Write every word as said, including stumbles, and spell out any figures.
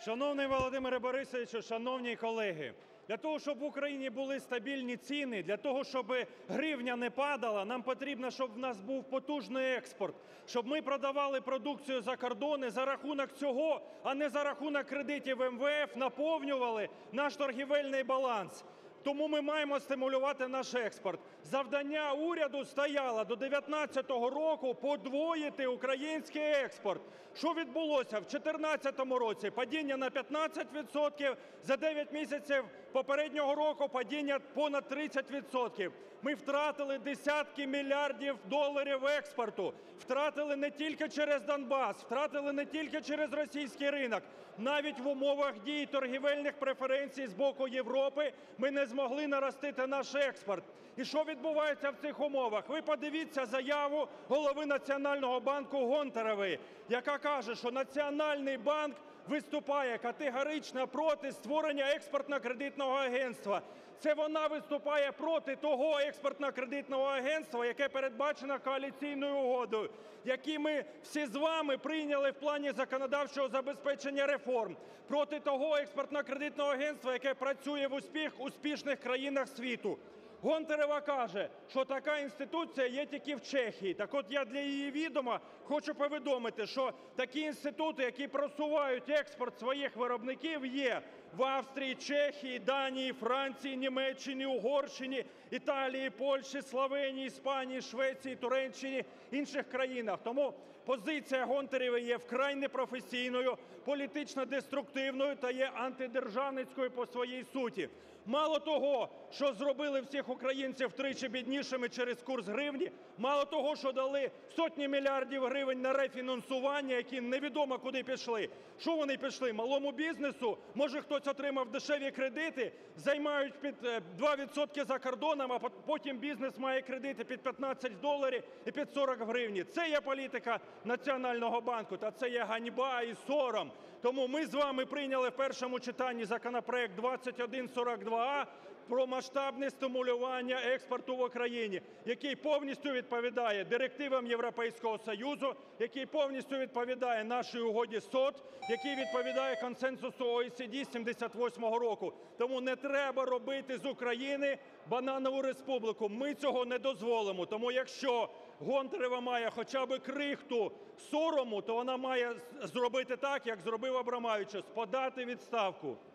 Шановний Володимире Борисовичу, шановні колеги! Для того, щоб в Україні були стабільні ціни, для того, щоб гривня не падала, нам потрібно, щоб в нас був потужний експорт, щоб ми продавали продукцію за кордон і за рахунок цього, а не за рахунок кредитів ем ве еф, наповнювали наш торгівельний баланс. Тому ми маємо стимулювати наш експорт. Завдання уряду стояло до дев'ятнадцятого року подвоїти український експорт. Що відбулося? В дві тисячі чотирнадцятому році падіння на п'ятнадцять відсотків, за дев'ять місяців попереднього року падіння понад тридцять відсотків. Ми втратили десятки мільярдів доларів експорту. Втратили не тільки через Донбас, втратили не тільки через російський ринок. Навіть в умовах дій торгівельних преференцій з боку Європи ми не змогли наростити наш експорт. І що відбувається в цих умовах? Ви подивіться заяву голови Національного банку Гонтаревої, яка каже, що Національний банк виступає категорично проти створення експортно-кредитного агентства. Це вона виступає проти того експортно-кредитного агентства, яке передбачено коаліційною угодою, яку ми всі з вами прийняли в плані законодавчого забезпечення реформ, проти того експортно-кредитного агентства, яке працює в успішних країнах світу. Гонтарева каже, що така інституція є тільки в Чехії. Так от я для її відома хочу повідомити, що такі інститути, які просувають експорт своїх виробників, є в Австрії, Чехії, Данії, Франції, Німеччині, Угорщині, Італії, Польщі, Словенії, Іспанії, Швеції, Туреччині, інших країнах. Тому позиція Гонтаревої є вкрай непрофесійною, політично деструктивною та є антидержавницькою по своїй суті. Мало того, що зробили всіх українців втричі біднішими через курс гривні, мало того, що дали сотні мільярдів гривень на рефінансування, які невідомо куди пішли. Що вони пішли? Малому бізнесу? Може хтось отримав дешеві кредити, займають під два відсотки за кордоном, а потім бізнес має кредити під п'ятнадцять доларів і під сорок гривень. Це є політика Національного банку, та це є ганьба і сором. Тому ми з вами прийняли в першому читанні законопроект двадцять один сорок два а про масштабне стимулювання експорту в Україні, який повністю відповідає директивам Європейського Союзу, який повністю відповідає нашій угоді СОТ, який відповідає консенсусу о і сі ді сімдесят восьмого року. Тому не треба робити з України бананову республіку. Ми цього не дозволимо. Тому якщо Гонтарева має хоча б крихту сорому, то вона має зробити так, як зробив Абрамавичус – подати у відставку.